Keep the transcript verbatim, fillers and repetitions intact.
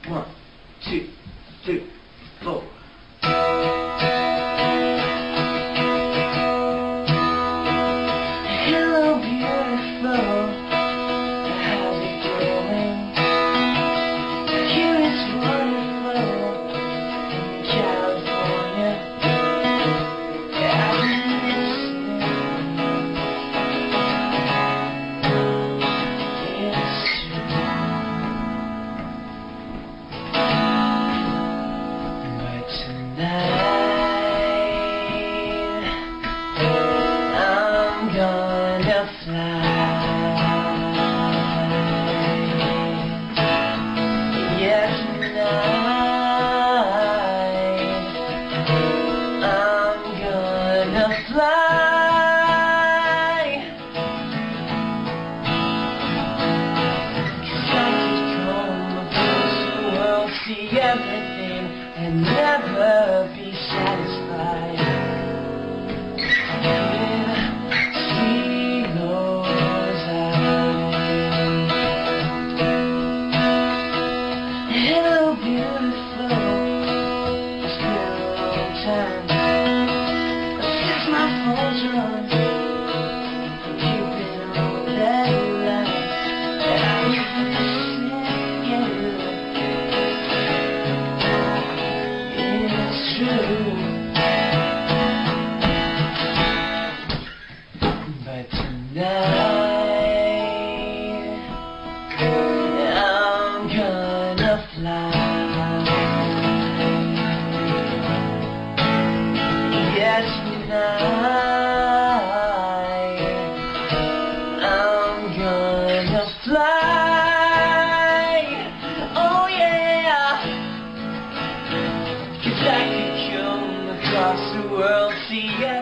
One, two, three, four. Hello, beautiful. How's it going? Here is wonderful in California. I've been listening. It's true. But tonight I'm gonna fly. Yes, tonight I'm gonna fly. 'Cause I could come across the world, see everything, and never be satisfied. With sweet rose eyes. Hello, beautiful. It's been a long time since my phone's run. You've been on that line, and I was missing you. It's true. But tonight I'm gonna fly. Yes, tonight I'm gonna fly. Oh yeah. 'Cause I could come across the world, see